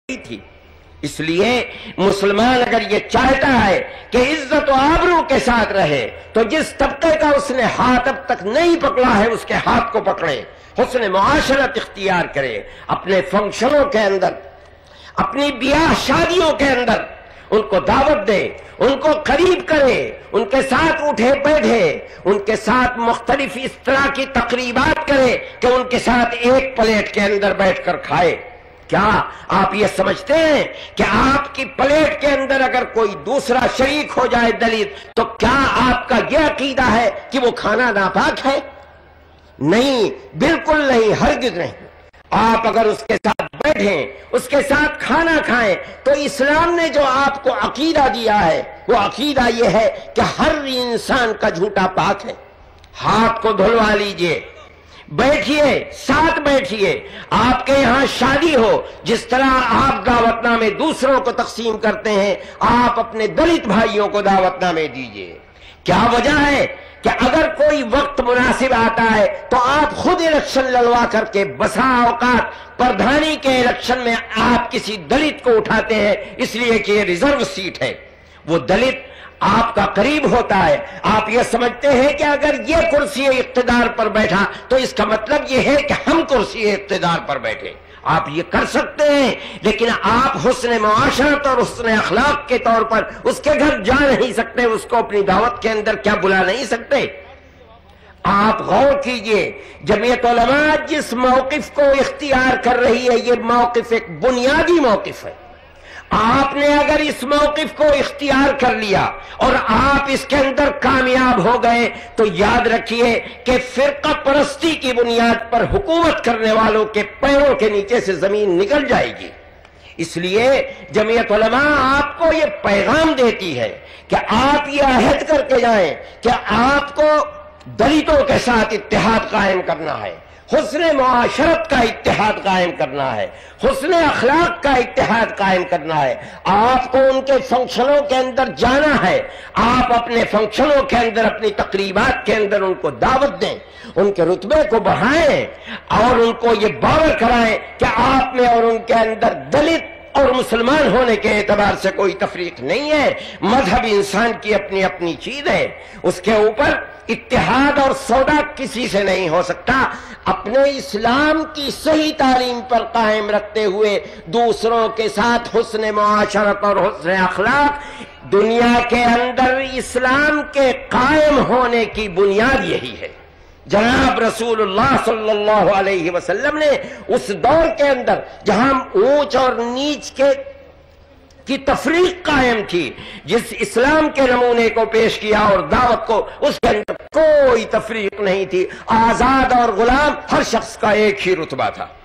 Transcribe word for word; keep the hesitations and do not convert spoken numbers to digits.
تھی۔ اس لیے مسلمان اگر یہ چاہتا ہے کہ عزت و آبرو کے ساتھ رہے تو جس طبقے کا اس نے ہاتھ اب تک نہیں پکڑا ہے اس کے ہاتھ کو پکڑے، حسن معاشرت اختیار کرے، اپنے فنکشنوں کے اندر، اپنی بیاہ شادیوں کے اندر ان کو دعوت دے، ان کو قریب کرے، ان کے ساتھ اٹھے بیٹھے، ان کے ساتھ مختلف اس طرح کی تقریبات کرے کہ ان کے ساتھ ایک پلیٹ کے اندر بیٹھ کر کھائے۔ کیا آپ یہ سمجھتے ہیں کہ آپ کی پلیٹ کے اندر اگر کوئی دوسرا شریک ہو جائے دلت، تو کیا آپ کا یہ عقیدہ ہے کہ وہ کھانا ناپاک ہے؟ نہیں، بالکل نہیں، ہرگز نہیں۔ آپ اگر اس کے ساتھ بیٹھیں، اس کے ساتھ کھانا کھائیں، تو اسلام نے جو آپ کو عقیدہ دیا ہے وہ عقیدہ یہ ہے کہ ہر انسان کا جھوٹا پاک ہے۔ ہاتھ کو دھلوا لیجئے، بیٹھیے، ساتھ بیٹھیے۔ آپ کے یہاں شادی ہو، جس طرح آپ دعوت نامے دوسروں کو تقسیم کرتے ہیں، آپ اپنے دلت بھائیوں کو دعوت نامے دیجئے۔ کیا وجہ ہے کہ اگر کوئی وقت مناسب آتا ہے تو آپ خود الیکشن لڑوا کر کے بسا اوقات پردھانی کے الیکشن میں آپ کسی دلت کو اٹھاتے ہیں، اس لیے کہ یہ ریزرو سیٹ ہے۔ وہ دلت آپ کا قریب ہوتا ہے، آپ یہ سمجھتے ہیں کہ اگر یہ کرسی اقتدار پر بیٹھا تو اس کا مطلب یہ ہے کہ ہم کرسی اقتدار پر بیٹھے۔ آپ یہ کر سکتے ہیں، لیکن آپ حسن معاشرت اور حسن اخلاق کے طور پر اس کے گھر جا نہیں سکتے، اس کو اپنی دعوت کے اندر کیا بلا نہیں سکتے؟ آپ غور کیجئے، جمعیت علماء جس موقف کو اختیار کر رہی ہے یہ موقف ایک بنیادی موقف ہے۔ آپ نے اگر اس موقف کو اختیار کر لیا اور آپ اس کے اندر کامیاب ہو گئے تو یاد رکھیے کہ فرقہ پرستی کی بنیاد پر حکومت کرنے والوں کے پیروں کے نیچے سے زمین نکل جائے گی۔ اس لیے جمعیت علماء آپ کو یہ پیغام دیتی ہے کہ آپ یہ عہد کر کے جائیں کہ آپ کو دلتوں کے ساتھ اتحاد قائم کرنا ہے، حسن معاشرت کا اتحاد قائم کرنا ہے، حسن اخلاق کا اتحاد قائم کرنا ہے۔ آپ کو ان کے فنکشنوں کے اندر جانا ہے، آپ اپنے فنکشنوں کے اندر، اپنی تقریبات کے اندر ان کو دعوت دیں، ان کے رتبے کو بڑھائیں اور ان کو یہ باور کرائیں کہ آپ میں اور ان کے اندر دلت اور مسلمان ہونے کے اعتبار سے کوئی تفریق نہیں ہے۔ مذہب انسان کی اپنی اپنی چیز ہے، اس کے اوپر اتحاد اور سودا کسی سے نہیں ہو سکتا۔ اپنے اسلام کی صحیح تعلیم پر قائم رکھتے ہوئے دوسروں کے ساتھ حسن معاشرت اور حسن اخلاق، دنیا کے اندر اسلام کے قائم ہونے کی بنیاد یہی ہے۔ جناب رسول اللہ صلی اللہ علیہ وسلم نے اس دور کے اندر جہاں اونچ اور نیچ کے کی تفریق قائم تھی، جس اسلام کے نمونے کو پیش کیا اور دعوت کو، اس کے اندر کوئی تفریق نہیں تھی۔ آزاد اور غلام ہر شخص کا ایک ہی رتبہ تھا۔